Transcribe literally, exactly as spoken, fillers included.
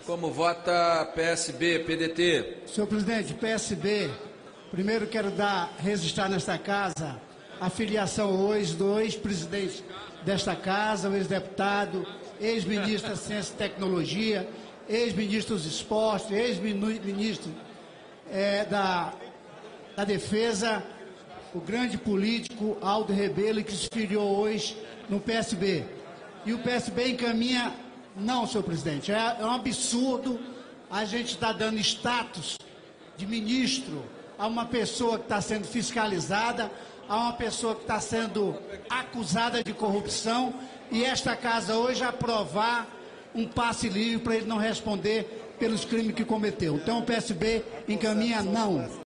Como vota P S B, P D T? Senhor presidente, P S B, primeiro quero dar, registrar nesta casa a filiação hoje do ex-presidente desta casa, o ex-deputado, ex-ministro da Ciência e Tecnologia, ex-ministro dos Esportes, ex-ministro é, da, da Defesa, o grande político Aldo Rebelo, que se filiou hoje no P S B. E o P S B encaminha... Não, senhor presidente, é, é um absurdo a gente estar tá dando status de ministro a uma pessoa que está sendo fiscalizada, a uma pessoa que está sendo acusada de corrupção, e esta casa hoje aprovar um passe livre para ele não responder pelos crimes que cometeu. Então o P S B encaminha não.